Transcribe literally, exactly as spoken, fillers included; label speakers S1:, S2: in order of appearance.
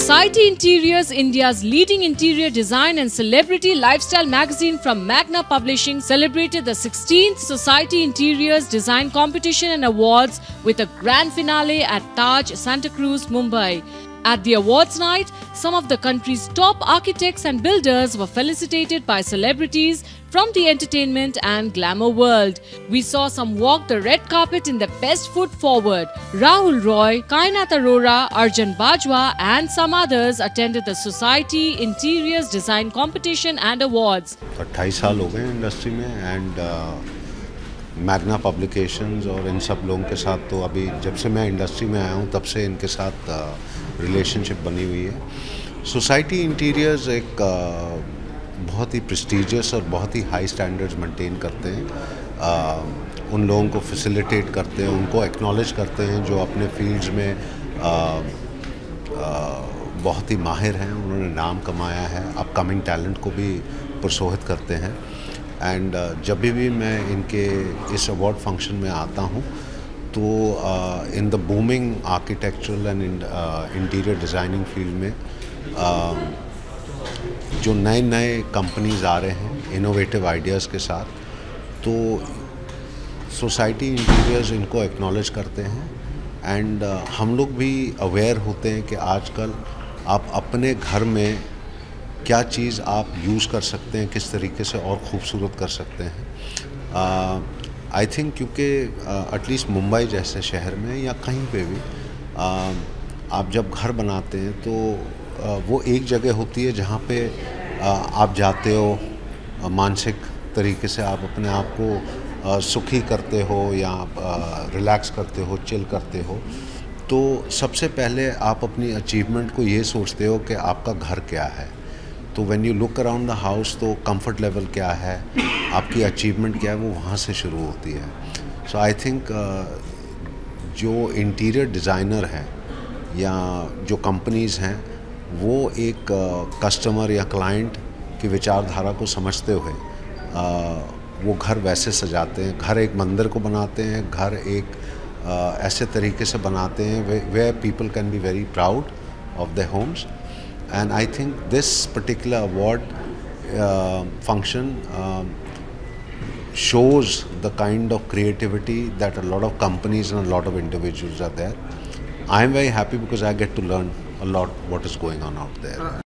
S1: Society Interiors, India's leading interior design and celebrity lifestyle magazine from Magna Publishing, celebrated the sixteenth Society Interiors Design Competition and Awards with a grand finale at Taj, Santa Cruz, Mumbai. At the awards night, some of the country's top architects and builders were felicitated by celebrities from the entertainment and glamour world. We saw some walk the red carpet in their best foot forward. Rahul Roy, Kainat Arora, Arjun Bajwa and some others attended the Society Interiors Design Competition and Awards.
S2: अट्ठाईस साल हो गए industry में and Magna publications और इन सब लोगों के साथ तो अभी जब से मैं इंडस्ट्री में आया हूँ तब से इनके साथ रिलेशनशिप बनी हुई है। सोसाइटी इंटीरियर्स एक uh, बहुत ही प्रेस्टीजियस और बहुत ही हाई स्टैंडर्ड्स मेंटेन करते हैं, uh, उन लोगों को फैसिलिटेट करते हैं, उनको एक्नॉलेज करते हैं जो अपने फील्ड्स में uh, uh, बहुत ही माहिर हैं, उन्होंने नाम कमाया है, अपकमिंग टैलेंट को भी प्रोत्साहित करते हैं। एंड uh, जब भी मैं इनके इस अवार्ड फंक्शन में आता हूँ तो in the booming architectural and interior designing field में uh, जो नए नए कंपनीज आ रहे हैं इनोवेटिव आइडियाज़ के साथ, तो सोसाइटी इंटीरियर्स इनको एक्नॉलेज करते हैं। एंड uh, हम लोग भी अवेयर होते हैं कि आजकल आप अपने घर में क्या चीज़ आप यूज़ कर सकते हैं, किस तरीके से और ख़ूबसूरत कर सकते हैं। आई थिंक क्योंकि एटलीस्ट मुंबई जैसे शहर में या कहीं पे भी uh, आप जब घर बनाते हैं तो uh, वो एक जगह होती है जहाँ पे uh, आप जाते हो, uh, मानसिक तरीके से आप अपने आप को uh, सुखी करते हो या रिलैक्स uh, करते हो, चिल करते हो। तो सबसे पहले आप अपनी अचीवमेंट को ये सोचते हो कि आपका घर क्या है। तो when you look around the house तो कंफर्ट लेवल क्या है, आपकी अचीवमेंट क्या है, वो वहाँ से शुरू होती है। सो आई थिंक जो इंटीरियर डिज़ाइनर हैं या जो कंपनीज़ हैं वो एक कस्टमर uh, या क्लाइंट की विचारधारा को समझते हुए uh, वो घर वैसे सजाते हैं, घर एक मंदिर को बनाते हैं, घर एक uh, ऐसे तरीके से बनाते हैं where people can be very proud of their homes. And I think this particular award uh, function uh, shows the kind of creativity that a lot of companies and a lot of individuals are there. I am very happy because I get to learn a lot what is going on out there.